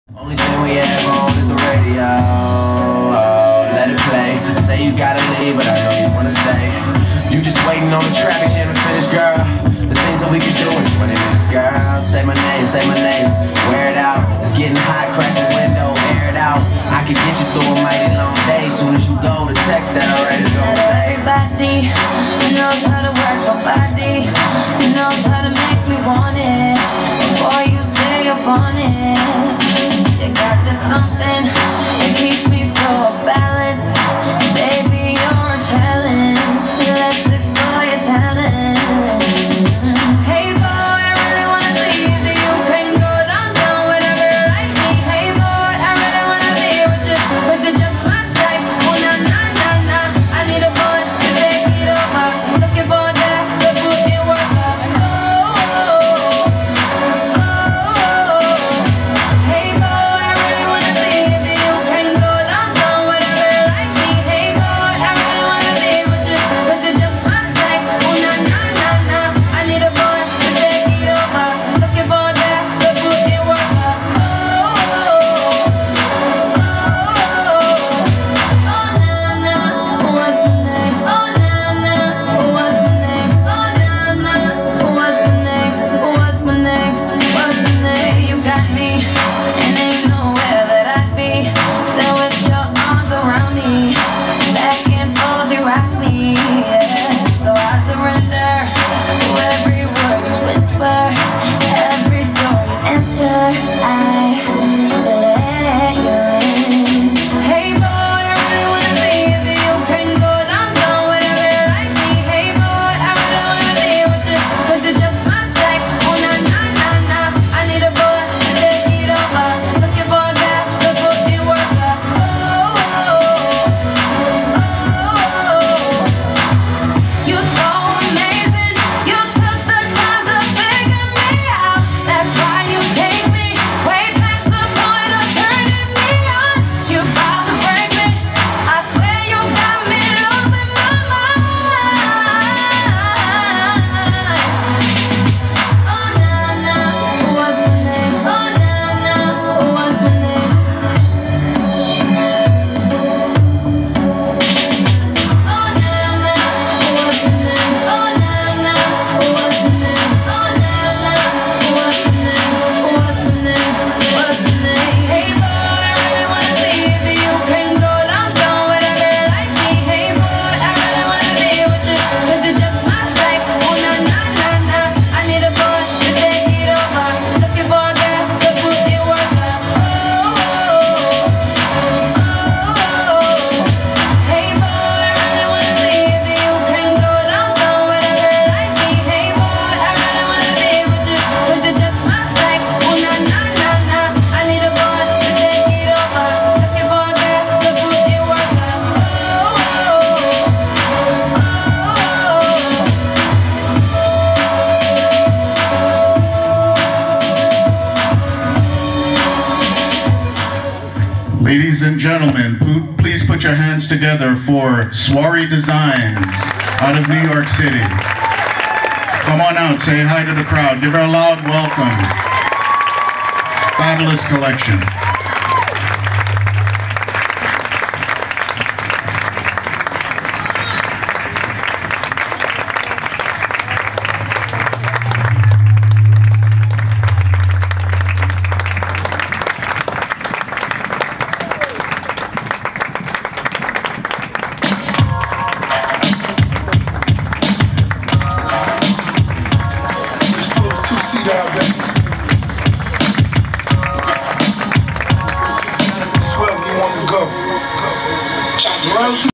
Only thing we have on is the radio. Oh, let it play. Say you gotta leave, but I know you wanna stay. You just waiting on the traffic jam to finish, girl. The things that we can do in 20 minutes, girl. Say my name, wear it out. It's getting hot, crack the window, air it out. I can get you through a mighty long day. Soon as you go, the text that I write is gonna say. Everybody knows how to work my body, knows how to make me want it. Boy, you stay up on it. You got this something that keeps me so off balance. Baby, you're a challenge. Let's explore your talent. Hey boy, I really wanna see if you can go down whatever you like me. Hey boy, I really wanna be with you, 'cause you're just my type. Oh na na na na, I need a boy to take it over. Looking for that to put in work up. Hey boy, I really wanna see if you can go down whatever you like me. Hey boy, I really wanna be with you, 'cause you're just my type. Oh na na na na, I need a boy to take it over. Looking for that to put in work up. Oh na na, what's my name? Oh na na, what's my name? Oh na na, what's my name? What's my name? What's my name? You got me, and ain't nowhere that I'd be than with your arms around me. Back and forth you rock me, yeah. So I surrender to every word you whisper, every door you enter. I will let you in. Hey boy, I really wanna see if you can go down whatever you like me. Hey boy, I really wanna be with you, 'cause you're just my type. Oh na na na na, I need a boy to take it over. Looking for a guy to put in work up. You're so amazing. You took the time to figure me out. That's why you take me way past the point of turning me on. You about to break me. I swear you got me losing my mind. Oh na na, what's my name? Oh na na, what's my name? Oh na na, what's my name? Oh na na, what's my name? Oh na na, what's my name? What's my name? What's my name? Hey boy, I really wanna see if you can go down whatever you like me. Hey boy, I really wanna be with you, 'cause you're just my type. Oh na na na na, I need a boy to take it over. Looking for a guy to put in work up. Hey boy, I really wanna see if you can go down whatever you like me. Hey boy, I really wanna be with you, 'cause you're just my type. Oh na na na na, I need a boy to take it over. Looking for a guy to put in work up. Ladies and gentlemen, please put your hands together for Swarey Designs out of New York City. Come on out, say hi to the crowd. Give her a loud welcome. Fabulous collection.